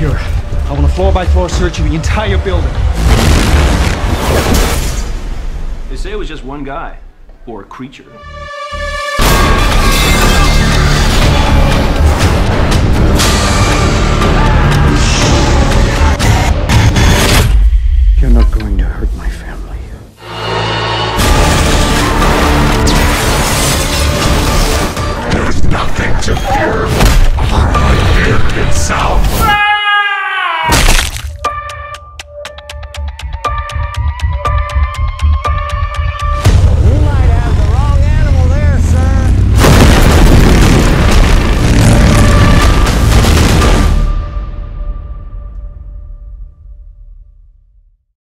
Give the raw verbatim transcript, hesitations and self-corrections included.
secure. I want a floor-by-floor search of the entire building. They say it was just one guy. Or a creature. You're not going to hurt my family. There's nothing to fear. Our fear itself.